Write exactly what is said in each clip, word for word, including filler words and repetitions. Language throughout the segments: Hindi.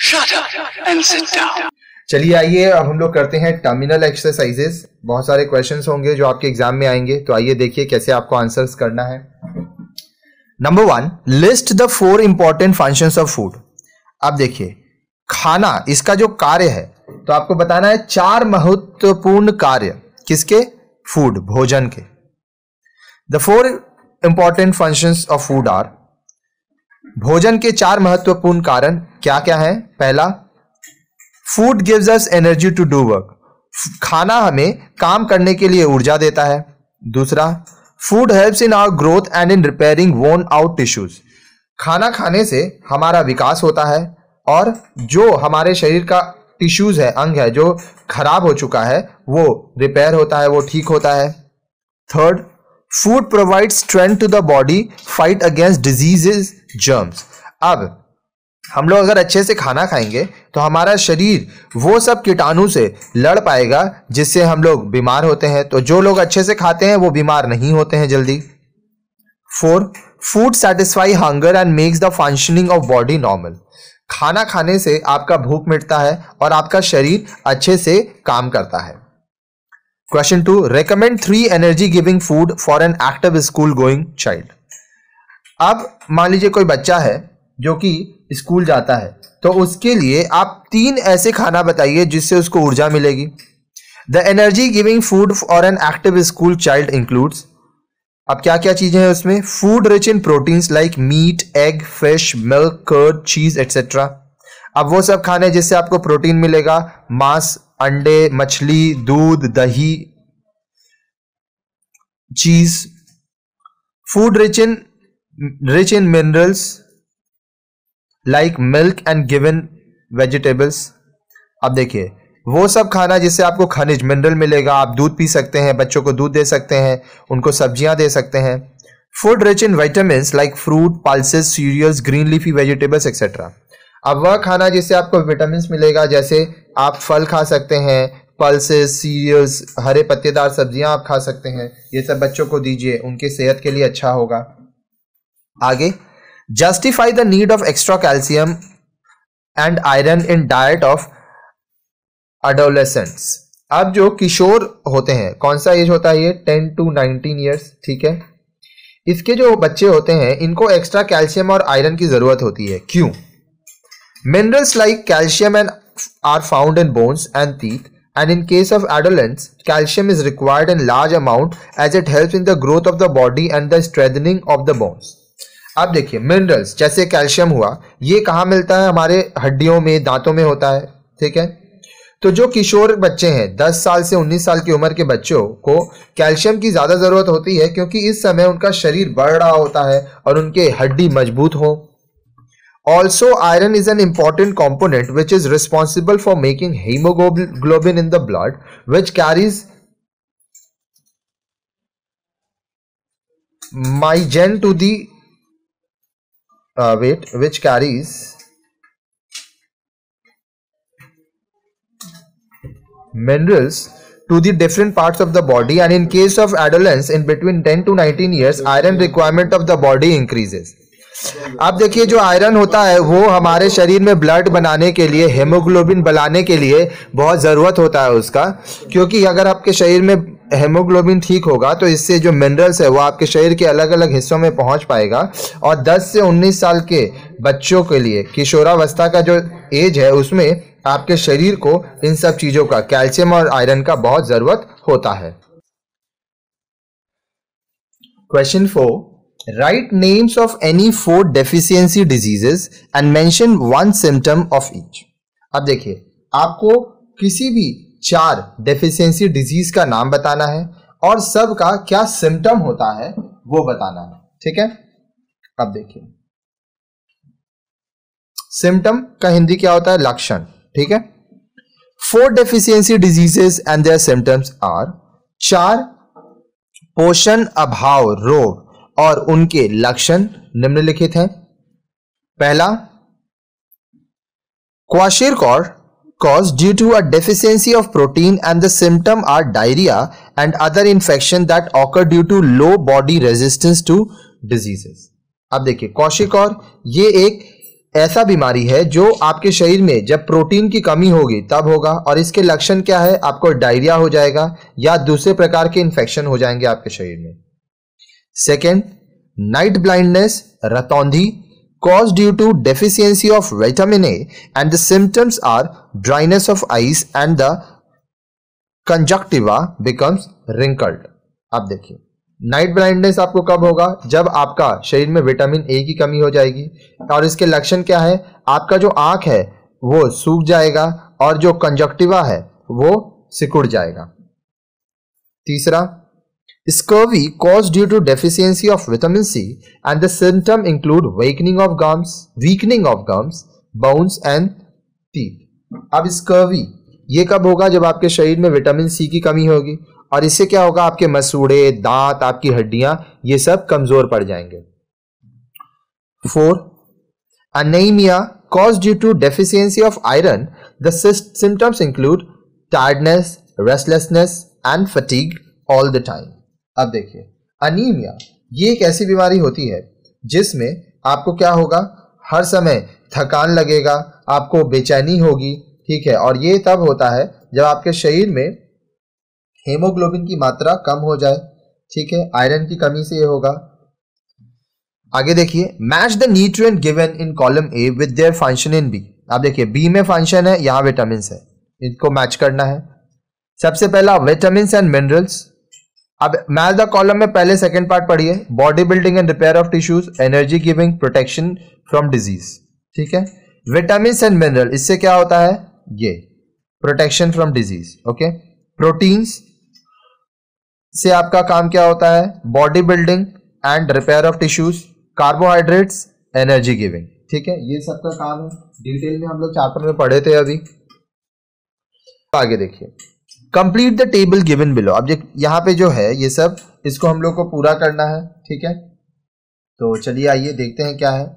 Shut up and sit down. चलिए आइए अब हम लोग करते हैं टर्मिनल एक्सरसाइजेस। बहुत सारे क्वेश्चंस होंगे जो आपके एग्जाम में आएंगे, तो आइए देखिए कैसे आपको आंसर्स करना है। Number one, list the four important functions of food. अब देखिए खाना, इसका जो कार्य है तो आपको बताना है चार महत्वपूर्ण कार्य किसके, फूड, भोजन के। The four important functions of food are, भोजन के चार महत्वपूर्ण कारण क्या क्या है। पहला, food gives us energy to do work, खाना हमें काम करने के लिए ऊर्जा देता है। दूसरा, food helps in our growth and in repairing worn out tissues, खाना खाने से हमारा विकास होता है और जो हमारे शरीर का टिश्यूज है, अंग है जो खराब हो चुका है, वो रिपेयर होता है, वो ठीक होता है। Third, food provides strength to the body fight against diseases germs. अब हम लोग अगर अच्छे से खाना खाएंगे तो हमारा शरीर वो सब कीटाणु से लड़ पाएगा जिससे हम लोग बीमार होते हैं। तो जो लोग अच्छे से खाते हैं वो बीमार नहीं होते हैं जल्दी। Four, food satisfy hunger and makes the functioning of body normal, खाना खाने से आपका भूख मिटता है और आपका शरीर अच्छे से काम करता है। Question two, recommend three energy giving food for an active school going child. अब मान लीजिए कोई बच्चा है जो कि स्कूल जाता है, तो उसके लिए आप तीन ऐसे खाना बताइए जिससे उसको ऊर्जा मिलेगी। The energy giving food for an active school child includes, अब क्या क्या चीजें हैं उसमें, food rich in proteins like meat, egg, fish, milk, curd, cheese etcetera. अब वो सब खाने जिससे आपको प्रोटीन मिलेगा, मांस, अंडे, मछली, दूध, दही, cheese. Food rich in rich in minerals like milk and given vegetables. अब देखिए वो सब खाना जिससे आपको खनिज, मिनरल मिलेगा, आप दूध पी सकते हैं, बच्चों को दूध दे सकते हैं, उनको सब्जियां दे सकते हैं। Food rich in vitamins like fruit, pulses, cereals, green leafy vegetables etcetera. अब वह खाना जिससे आपको विटामिन्स मिलेगा, जैसे आप फल खा सकते हैं, पल्सेस, सीरियल्स, हरे पत्तेदार सब्जियां आप खा सकते हैं, ये सब बच्चों को दीजिए, उनकी सेहत के लिए अच्छा होगा। आगे, justify the need of extra calcium and iron in diet of adolescents. अब जो किशोर होते हैं, कौन सा एज होता है ये, टेन टू नाइनटीन ईयर्स, ठीक है। इसके जो बच्चे होते हैं इनको एक्स्ट्रा कैल्शियम और आयरन की जरूरत होती है। क्यों? Minerals like calcium and are found in bones and teeth, and in case of adolescents calcium is required in large amount as it helps in the growth of the body and the strengthening of the bones। अब देखिए मिनरल्स जैसे कैल्शियम हुआ, ये कहाँ मिलता है, हमारे हड्डियों में, दांतों में होता है, ठीक है। तो जो किशोर बच्चे हैं, दस साल से उन्नीस साल की उम्र के बच्चों को कैल्शियम की ज्यादा जरूरत होती है क्योंकि इस समय उनका शरीर बढ़ रहा होता है और उनके हड्डी मजबूत हो। Also, iron is an important component which is responsible for making hemoglobin in the blood, which carries mygen to the uh, wait, which carries minerals to the different parts of the body, and in case of adolescents in between ten to nineteen years, iron requirement of the body increases। अब देखिए जो आयरन होता है वो हमारे शरीर में ब्लड बनाने के लिए, हेमोग्लोबिन बनाने के लिए बहुत ज़रूरत होता है उसका, क्योंकि अगर आपके शरीर में हेमोग्लोबिन ठीक होगा तो इससे जो मिनरल्स है वो आपके शरीर के अलग अलग हिस्सों में पहुंच पाएगा। और दस से उन्नीस साल के बच्चों के लिए, किशोरावस्था का जो एज है, उसमें आपके शरीर को इन सब चीज़ों का, कैल्शियम और आयरन का बहुत ज़रूरत होता है। Question four, Write names of any four deficiency diseases and mention one symptom of each। अब देखिए आपको किसी भी चार डेफिशिएंसी डिजीज का नाम बताना है और सब का क्या सिम्टम होता है वो बताना है, ठीक है। अब देखिए सिम्टम का हिंदी क्या होता है, लक्षण, ठीक है। Four deficiency diseases and their symptoms are, चार पोषण अभाव रोग और उनके लक्षण निम्नलिखित हैं। पहला, क्वाशीरकॉर caused due to a deficiency of protein, and the symptom are diarrhea and other infection that occur due to low body resistance to diseases। अब देखिए क्वाशीरकॉर ये एक ऐसा बीमारी है जो आपके शरीर में जब प्रोटीन की कमी होगी तब होगा, और इसके लक्षण क्या है, आपको डायरिया हो जाएगा या दूसरे प्रकार के इन्फेक्शन हो जाएंगे आपके शरीर में। सेकेंड, नाइट ब्लाइंडनेस, रतौंधी, caused due to deficiency of vitamin A, and the symptoms are dryness of eyes and the conjunctiva becomes wrinkled। अब देखिए, नाइट ब्लाइंडनेस आपको कब होगा, जब आपका शरीर में विटामिन ए की कमी हो जाएगी, और इसके लक्षण क्या है, आपका जो आंख है वो सूख जाएगा और जो कंजक्टिवा है वो सिकुड़ जाएगा। तीसरा, scurvy caused due to deficiency of vitamin C, and the symptom include weakening of gums, weakening of gums, bones and teeth। अब scurvy ये कब होगा, जब आपके शरीर में विटामिन सी की कमी होगी, और इससे क्या होगा, आपके मसूड़े, दांत, आपकी हड्डियां ये सब कमजोर पड़ जाएंगे। Four, anemia caused due to deficiency of iron, the symptoms include tiredness, restlessness and fatigue all the time। अब देखिए, अनीमिया ये एक ऐसी बीमारी होती है जिसमें आपको क्या होगा, हर समय थकान लगेगा, आपको बेचैनी होगी, ठीक है, और ये तब होता है जब आपके शरीर में हेमोग्लोबिन की मात्रा कम हो जाए, ठीक है, आयरन की कमी से ये होगा। आगे देखिए, match the nutrient given in column A with their function in B. अब देखिए, बी में फंक्शन है, यहां विटामिन है, इनको मैच करना है। सबसे पहला विटामिन एंड मिनरल्स। अब मैच द कॉलम में पहले सेकंड पार्ट पढ़िए, body building and repair of tissues, energy giving, protection from disease, ठीक है। विटामिन एंड मिनरल, इससे क्या होता है, ये protection from disease, okay. Proteins से आपका काम क्या होता है, body building and repair of tissues, carbohydrates, energy giving, ठीक है, ये सबका काम है। डिटेल में हम लोग चैप्टर में पढ़े थे अभी। आगे देखिए, complete the table given below. अब यहाँ पे जो है ये सब, इसको हम लोग को पूरा करना है, ठीक है। तो चलिए आइए देखते हैं क्या है।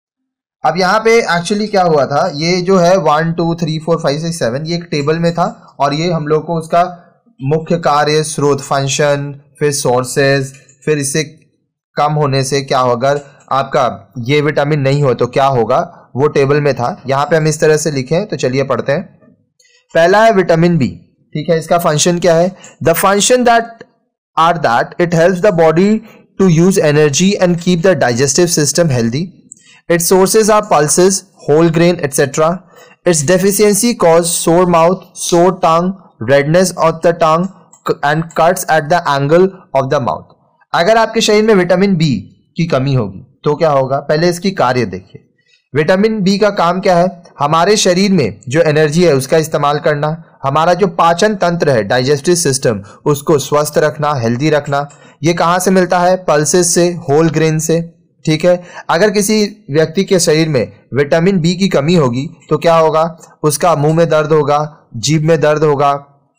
अब यहाँ पे एक्चुअली क्या हुआ था, ये जो है one two three four five six seven ये एक टेबल में था, और ये हम लोग को उसका मुख्य कार्य, स्रोत, फंक्शन, फिर सोर्सेज, फिर इससे कम होने से क्या होगा, अगर आपका ये विटामिन नहीं हो तो क्या होगा, वो टेबल में था। यहाँ पे हम इस तरह से लिखें, तो चलिए पढ़ते हैं। पहला है विटामिन बी, ठीक है, इसका फंक्शन क्या है, the function that are that it helps the body to use energy and keep the digestive system healthy. Its sources are pulses, whole grain etcetera. Its deficiency cause sore mouth, sore tongue, redness of the tongue and cuts at the angle of the mouth. अगर आपके शरीर में विटामिन बी की कमी होगी तो क्या होगा, पहले इसकी कार्य देखिए। विटामिन बी का काम क्या है, हमारे शरीर में जो एनर्जी है उसका इस्तेमाल करना, हमारा जो पाचन तंत्र है, डाइजेस्टिव सिस्टम, उसको स्वस्थ रखना, हेल्दी रखना। ये कहाँ से मिलता है, पल्सेस से, होल ग्रेन से, ठीक है। अगर किसी व्यक्ति के शरीर में विटामिन बी की कमी होगी तो क्या होगा, उसका मुंह में दर्द होगा, जीभ में दर्द होगा,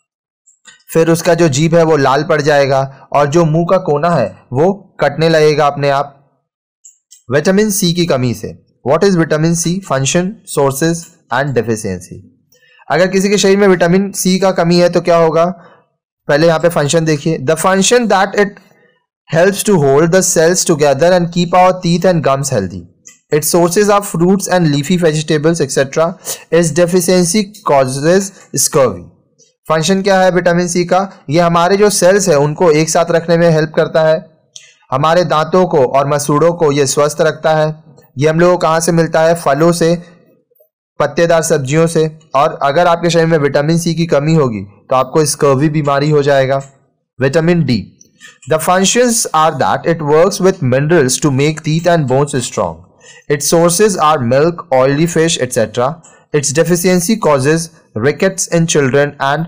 फिर उसका जो जीभ है वो लाल पड़ जाएगा, और जो मुंह का कोना है वो कटने लगेगा अपने आप, विटामिन सी की कमी से। What is vitamin C, function, sources and deficiency. अगर किसी के शरीर में विटामिन सी का कमी है तो क्या होगा, पहले यहाँ पे फंक्शन देखिए, the function that it helps to hold the cells together and keep our teeth and gums healthy. Its sources are fruits and leafy vegetables etcetera. Its deficiency causes scurvy. Function क्या है विटामिन सी का, ये हमारे जो सेल्स है उनको एक साथ रखने में हेल्प करता है, हमारे दांतों को और मसूड़ों को ये स्वस्थ रखता है। ये हम लोगों को कहाँ से मिलता है, फलों से, पत्तेदार सब्जियों से। और अगर आपके शरीर में विटामिन सी की कमी होगी तो आपको स्कर्वी बीमारी हो जाएगा। Vitamin D, the functions are that it works with minerals to make teeth and bones strong. Its sources are milk, oily fish etcetera. Its deficiency causes rickets in children and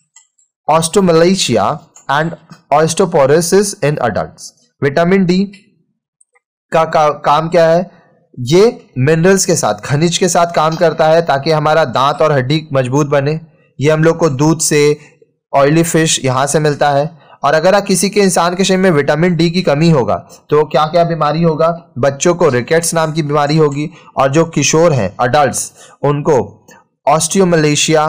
osteomalacia and osteoporosis in adults। Vitamin D का, का काम क्या है, ये मिनरल्स के साथ, खनिज के साथ काम करता है ताकि हमारा दांत और हड्डी मजबूत बने। ये हम लोग को दूध से, ऑयली फिश यहाँ से मिलता है। और अगर किसी के इंसान के शरीर में विटामिन डी की कमी होगा तो क्या क्या बीमारी होगा, बच्चों को रिकेट्स नाम की बीमारी होगी, और जो किशोर हैं, अडल्ट्स, उनको ऑस्टियोमलेशिया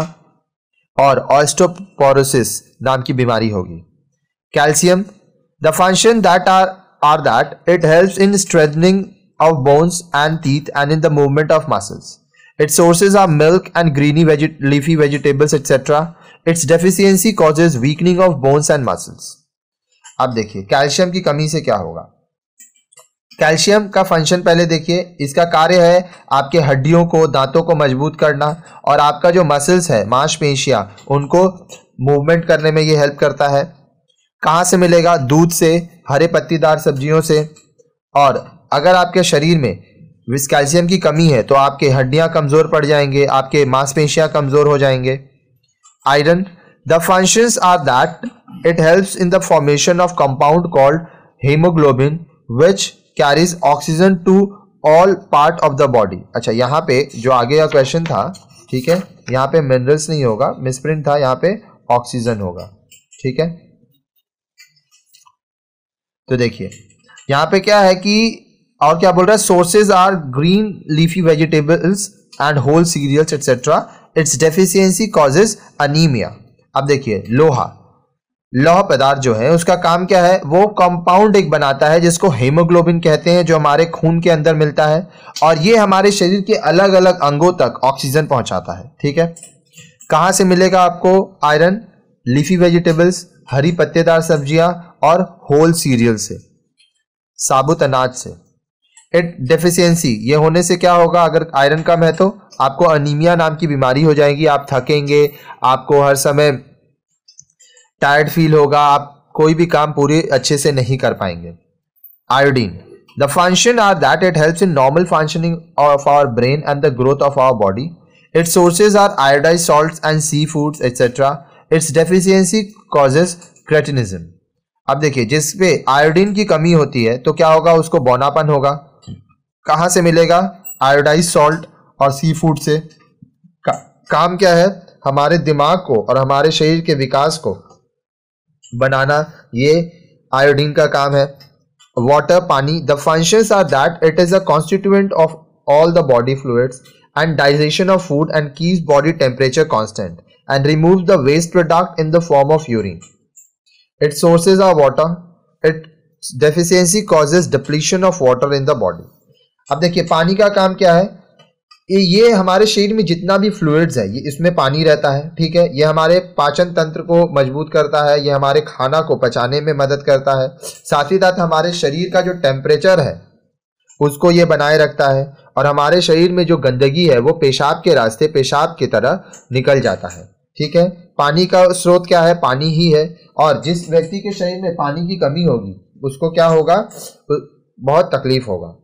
और ऑस्टियोपोरोसिस नाम की बीमारी होगी। Calcium, the function that are are that it helps in strengthening of bones and teeth and in the movement of muscles. Its sources are milk and greeny veget leafy vegetables et cetera. Its deficiency causes weakening of bones and muscles. अब देखिए कैल्शियम की कमी से क्या होगा। कैल्शियम का फंक्शन पहले देखिए, इसका कार्य है आपके हड्डियों को, दांतों को मजबूत करना और आपका जो मसल्स है, मांसपेशियां, उनको मूवमेंट करने में ये हेल्प करता है। कहाँ से मिलेगा? दूध से, हरे पत्तीदार सब्जियों से। और अगर आपके शरीर में इस कैल्शियम की कमी है तो आपके हड्डियां कमजोर पड़ जाएंगे, आपके मांसपेशियां कमजोर हो जाएंगे। Iron, the functions are that it helps in the formation of compound called haemoglobin which carries oxygen to all part of the body. अच्छा, यहाँ पे जो आगे का क्वेश्चन था, ठीक है, यहाँ पे मिनरल्स नहीं होगा, मिसप्रिंट था, यहाँ पे ऑक्सीजन होगा। ठीक है, तो देखिए यहाँ पे क्या है कि और क्या बोल रहा है, sources are green leafy vegetables and whole cereals etcetera. Its deficiency causes anaemia. अब देखिए लोहा, लौह पदार्थ जो है उसका काम क्या है, वो कंपाउंड एक बनाता है जिसको हीमोग्लोबिन कहते हैं, जो हमारे खून के अंदर मिलता है और ये हमारे शरीर के अलग अलग अंगों तक ऑक्सीजन पहुंचाता है। ठीक है, कहां से मिलेगा आपको आयरन? लीफी वेजिटेबल्स, हरी पत्तेदार सब्जियां और होल सीरियल से, साबुत अनाज से। इट डेफिशिएंसी, ये होने से क्या होगा, अगर आयरन कम है तो आपको अनीमिया नाम की बीमारी हो जाएगी, आप थकेंगे, आपको हर समय टायर्ड फील होगा, आप कोई भी काम पूरे अच्छे से नहीं कर पाएंगे। Iodine, the function are that it helps in normal functioning of our brain and the growth of our body. Its sources are iodised salts and sea foods etcetera. Its deficiency causes cretinism. अब देखिए जिसपे आयोडीन की कमी होती है तो क्या होगा, उसको बौनापन होगा। कहां से मिलेगा? आयोडाइज्ड सॉल्ट और सी फूड से। का, काम क्या है, हमारे दिमाग को और हमारे शरीर के विकास को बनाना, ये आयोडीन का काम है। वाटर, पानी, the functions are that it is a constituent of all the body fluids and digestion of food and keeps body temperature constant and removes the waste product in the form of urine. Its sources are water. Its deficiency causes depletion of water in the body. अब देखिए पानी का काम क्या है, ये ये हमारे शरीर में जितना भी फ्लूइड्स है ये इसमें पानी रहता है। ठीक है, ये हमारे पाचन तंत्र को मजबूत करता है, ये हमारे खाना को पचाने में मदद करता है, साथ ही साथ हमारे शरीर का जो टेम्परेचर है उसको ये बनाए रखता है और हमारे शरीर में जो गंदगी है वो पेशाब के रास्ते पेशाब की तरह निकल जाता है। ठीक है, पानी का स्रोत क्या है, पानी ही है। और जिस व्यक्ति के शरीर में पानी की कमी होगी उसको क्या होगा, बहुत तकलीफ होगा।